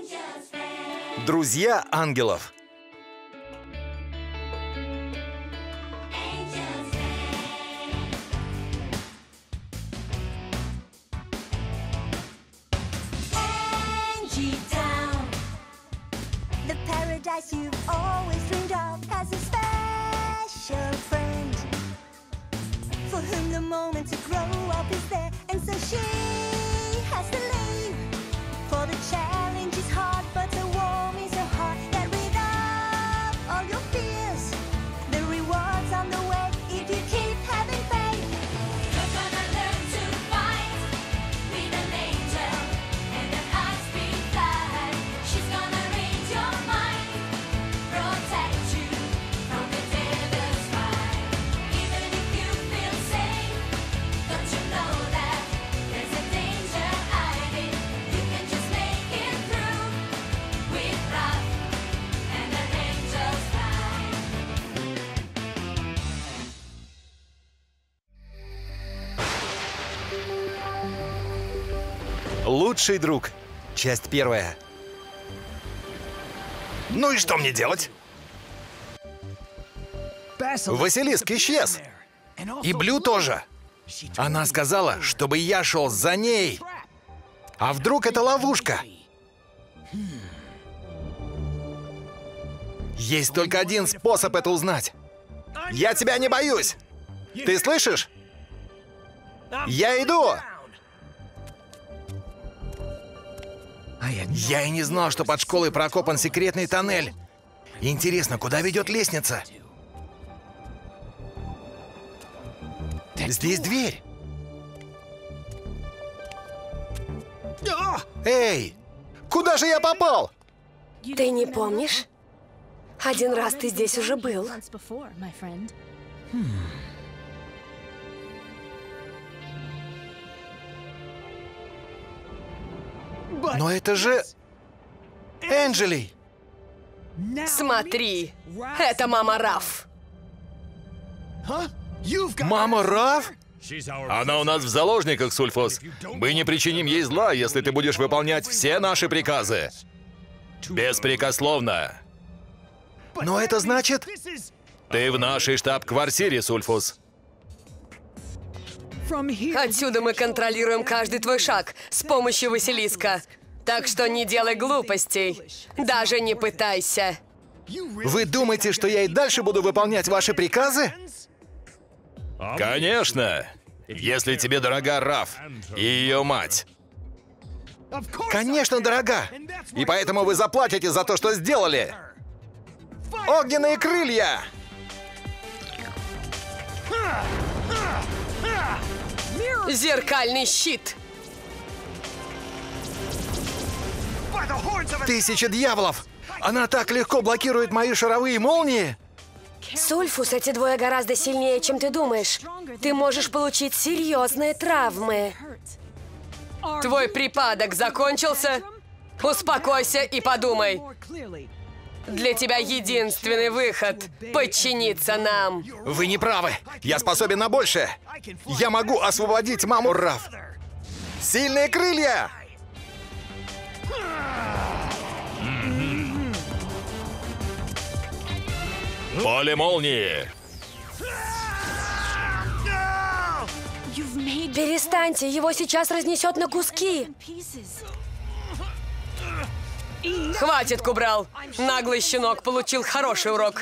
Друзья ангелов. The paradise you've always dreamed of has a special friend for whom the moment to grow up is there, and so she has to leave. For the challenge is hard, but the warm is her heart that rid of all your fears. The rewards on the way if you keep having faith. You're gonna learn to fight with an angel and an high-speed flight. She's gonna read your mind, protect you from the devil's fight. Even if you feel safe, don't you know that there's a danger hiding? You can just make it through with love and an angel's flight. Лучший друг. Часть первая. Ну и что мне делать? Василиск исчез. И Блю тоже. Она сказала, чтобы я шел за ней. А вдруг это ловушка? Есть только один способ это узнать. Я тебя не боюсь. Ты слышишь? Я иду. Я и не знал, что под школой прокопан секретный тоннель. Интересно, куда ведет лестница? Здесь дверь. Эй, куда же я попал? Ты не помнишь? Один раз ты здесь уже был. Но это же Энджели. Смотри, это мама Раф. Мама Раф? Она у нас в заложниках, Сульфус. Мы не причиним ей зла, если ты будешь выполнять все наши приказы. Беспрекословно. Но это значит... Ты в нашей штаб-квартире, Сульфус. Отсюда мы контролируем каждый твой шаг с помощью Василиска. Так что не делай глупостей. Даже не пытайся. Вы думаете, что я и дальше буду выполнять ваши приказы? Конечно. Если тебе дорога Раф и ее мать. Конечно, дорога. И поэтому вы заплатите за то, что сделали. Огненные крылья! Зеркальный щит. 1000 дьяволов! Она так легко блокирует мои шаровые молнии! Сульфус, эти двое гораздо сильнее, чем ты думаешь. Ты можешь получить серьезные травмы. Твой припадок закончился? Успокойся и подумай. Для тебя единственный выход – подчиниться нам. Вы не правы. Я способен на большее. Я могу освободить маму Раф. Сильные крылья! Поле молнии. Перестаньте, его сейчас разнесет на куски. Хватит, Кубрал. Наглый щенок получил хороший урок.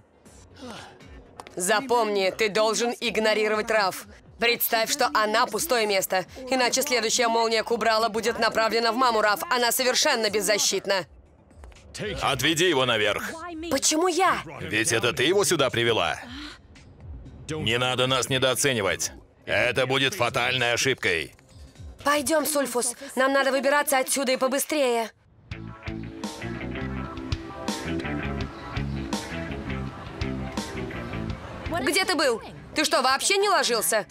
Запомни, ты должен игнорировать Раф. Представь, что она пустое место. Иначе следующая молния Кубрала будет направлена в маму Раф. Она совершенно беззащитна. Отведи его наверх. Почему я? Ведь это ты его сюда привела. Не надо нас недооценивать. Это будет фатальной ошибкой. Пойдем, Сульфус. Нам надо выбираться отсюда и побыстрее. Где ты был? Ты что, вообще не ложился?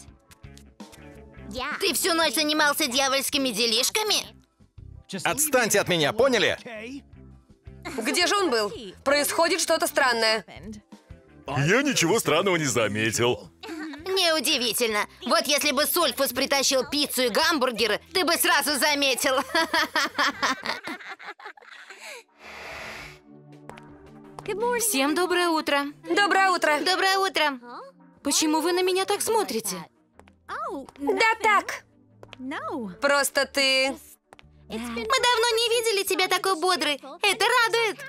Ты всю ночь занимался дьявольскими делишками? Отстаньте от меня, поняли? Где же он был? Происходит что-то странное. Я ничего странного не заметил. Неудивительно. Вот если бы Сульфус притащил пиццу и гамбургеры, ты бы сразу заметил. Всем доброе утро. Доброе утро. Доброе утро. Почему вы на меня так смотрите? Да так. Просто ты... Мы давно не видели тебя такой бодрой. Это радует.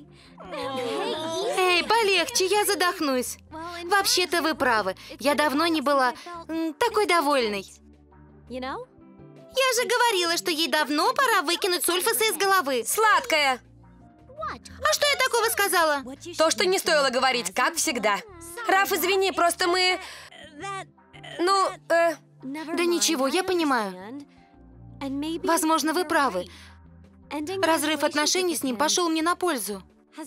Эй, полегче, я задохнусь. Вообще-то вы правы. Я давно не была такой довольной. Я же говорила, что ей давно пора выкинуть сульфусы из головы. Сладкая. А что я такого сказала? То, что не стоило говорить, как всегда. Раф, извини, просто мы... Ну, Да ничего, я понимаю. Возможно, вы правы. Разрыв отношений с ним пошел мне на пользу.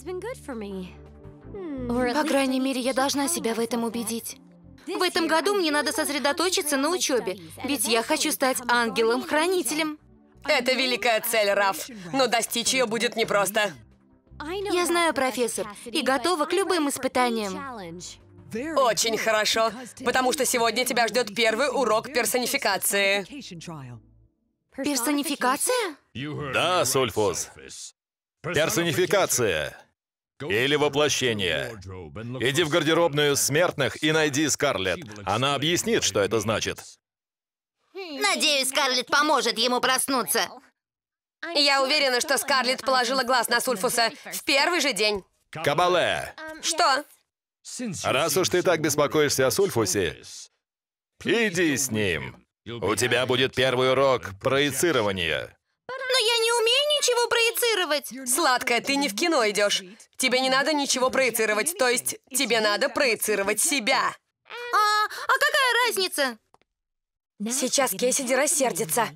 По крайней мере, я должна себя в этом убедить. В этом году мне надо сосредоточиться на учебе, ведь я хочу стать ангелом-хранителем. это великая цель, Раф. Но достичь ее будет непросто. Я знаю, профессор, и готова к любым испытаниям. Очень хорошо, потому что сегодня тебя ждет первый урок персонификации. Персонификация? Да, Сульфус. Персонификация. Или воплощение. Иди в гардеробную смертных и найди Скарлетт. Она объяснит, что это значит. Надеюсь, Скарлетт поможет ему проснуться. Я уверена, что Скарлетт положила глаз на Сульфуса в первый же день. Кабале, Что? раз уж ты так беспокоишься о Сульфусе, иди с ним. У тебя будет первый урок проецирования. Но я не умею ничего проецировать. Сладкая, ты не в кино идешь. Тебе не надо ничего проецировать, то есть тебе надо проецировать себя. А какая разница? Сейчас Кэссиди рассердится.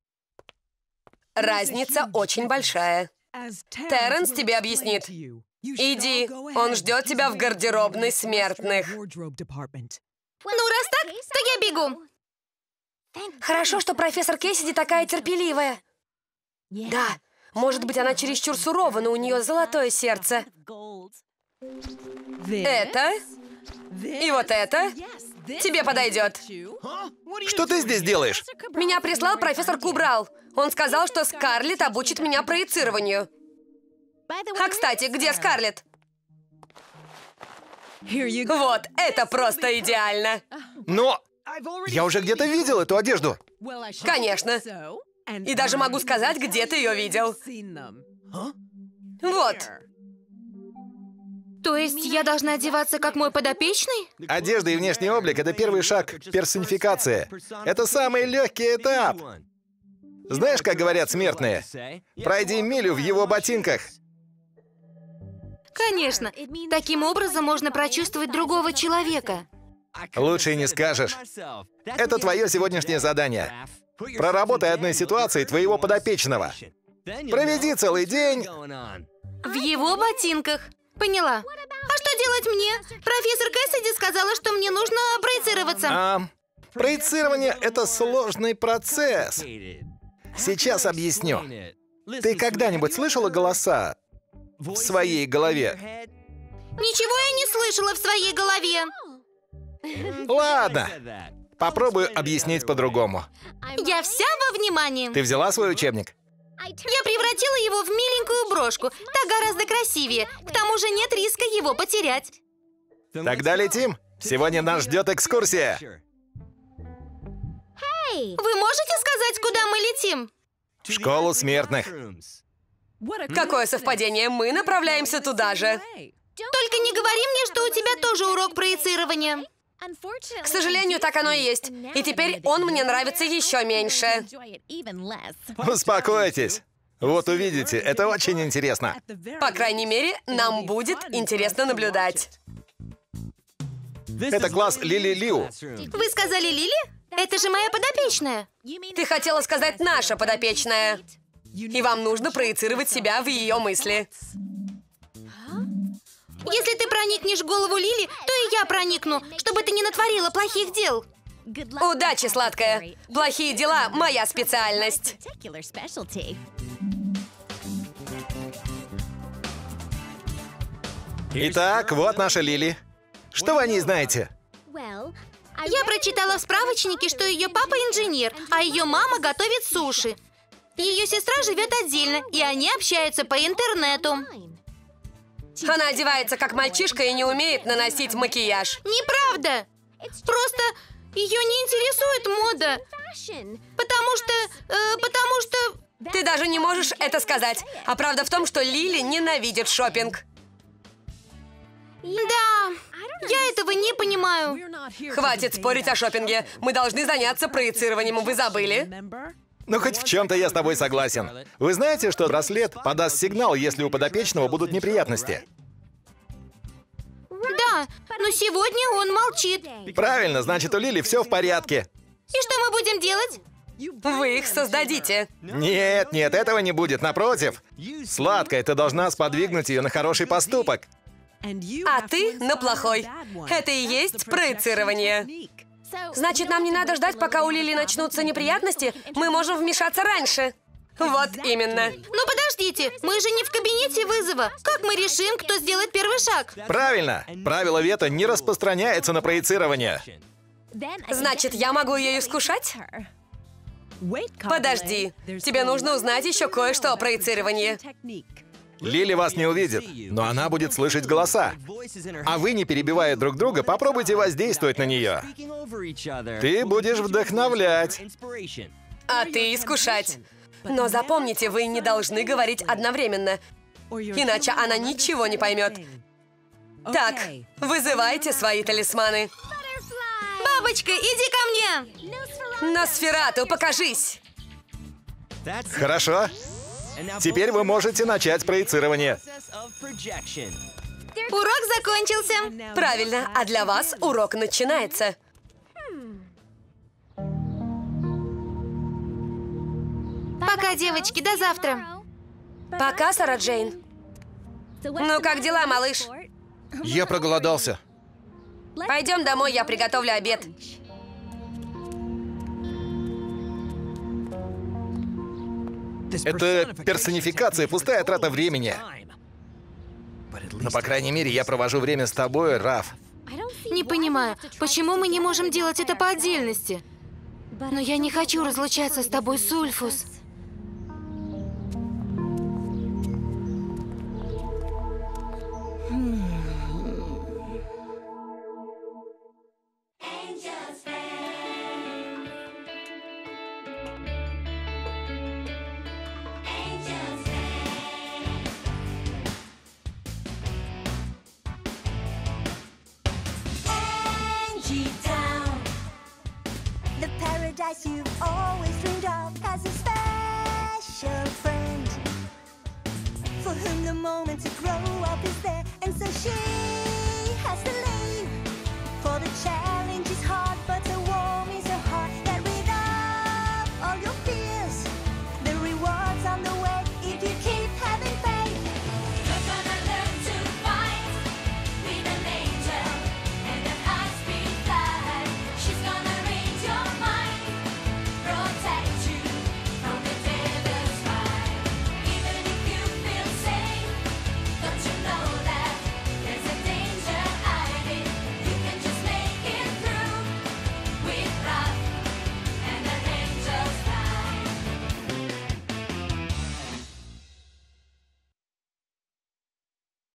Разница очень большая. Терренс тебе объяснит. Иди, он ждет тебя в гардеробной смертных. Ну, раз так, то я бегу. Хорошо, что профессор Кэссиди такая терпеливая. Да, может быть, она чересчур сурова, но у нее золотое сердце. Это и вот это тебе подойдет. Что ты здесь делаешь? Меня прислал профессор Кубрал. Он сказал, что Скарлетт обучит меня проецированию. А, кстати, где Скарлетт? Вот, это просто идеально. Но я уже где-то видел эту одежду. Конечно. И даже могу сказать, где ты ее видел. Вот. То есть я должна одеваться как мой подопечный? Одежда и внешний облик — это первый шаг к персонификации. Это самый легкий этап. Знаешь, как говорят смертные? Пройди милю в его ботинках. Конечно. Таким образом можно прочувствовать другого человека. Лучше и не скажешь. Это твое сегодняшнее задание. Проработай одной ситуацией твоего подопечного. Проведи целый день. В его ботинках. Поняла. А что делать мне? Профессор Кэссиди сказала, что мне нужно проецироваться. Проецирование — это сложный процесс. Сейчас объясню. Ты когда-нибудь слышала голоса в своей голове? Ничего я не слышала в своей голове. Ладно. Попробую объяснить по-другому. Я вся во внимании. Ты взяла свой учебник? Я превратила его в миленькую брошку. Так гораздо красивее. К тому же нет риска его потерять. Тогда летим. Сегодня нас ждет экскурсия. Вы можете сказать, куда мы летим? В школу смертных. Какое совпадение, мы направляемся туда же. Только не говори мне, что у тебя тоже урок проецирования. К сожалению, так оно и есть. И теперь он мне нравится еще меньше. Успокойтесь. Вот увидите, это очень интересно. По крайней мере, нам будет интересно наблюдать. Это класс Лили Лиу. Вы сказали Лили? Это же моя подопечная. Ты хотела сказать «наша подопечная». И вам нужно проецировать себя в ее мысли. Если ты проникнешь в голову Лили, то и я проникну, чтобы ты не натворила плохих дел. Удачи, сладкая. Плохие дела — моя специальность. Итак, вот наша Лили. Что вы о ней знаете? Я прочитала в справочнике, что ее папа инженер, а ее мама готовит суши. Ее сестра живет отдельно, и они общаются по интернету. Она одевается как мальчишка и не умеет наносить макияж. Неправда. Просто ее не интересует мода. Потому что... Ты даже не можешь это сказать. А правда в том, что Лили ненавидит шопинг. Да, я этого не понимаю. Хватит спорить о шопинге. Мы должны заняться проецированием. Вы забыли? Ну, хоть в чем-то я с тобой согласен. Вы знаете, что браслет подаст сигнал, если у подопечного будут неприятности? Да, но сегодня он молчит. Правильно, значит, у Лили все в порядке. И что мы будем делать? Вы их создадите. Нет, этого не будет, напротив. Сладкая, ты должна сподвигнуть ее на хороший поступок. А ты на плохой. Это и есть проецирование. Значит, нам не надо ждать, пока у Лили начнутся неприятности? Мы можем вмешаться раньше. Вот именно. Ну подождите, мы же не в кабинете вызова. Как мы решим, кто сделает первый шаг? Правильно. Правило вето не распространяется на проецирование. Значит, я могу ее искушать? Подожди. Тебе нужно узнать еще кое-что о проецировании. Лили вас не увидит, но она будет слышать голоса. А вы, не перебивая друг друга, попробуйте воздействовать на нее. Ты будешь вдохновлять. А ты искушать. Но запомните, вы не должны говорить одновременно. Иначе она ничего не поймет. Так, вызывайте свои талисманы. Бабочка, иди ко мне! Носферату, покажись! Хорошо. Теперь вы можете начать проецирование. Урок закончился. Правильно, а для вас урок начинается. Пока, девочки, до завтра. Пока, Сара Джейн. Ну, как дела, малыш? Я проголодался. Пойдем домой, я приготовлю обед. Это персонификация, пустая трата времени. Но, по крайней мере, я провожу время с тобой, Раф. Не понимаю, почему мы не можем делать это по отдельности? Но я не хочу разлучаться с тобой, Сульфус. Angie Town, the paradise you've always dreamed of, has a special friend for whom the moments grow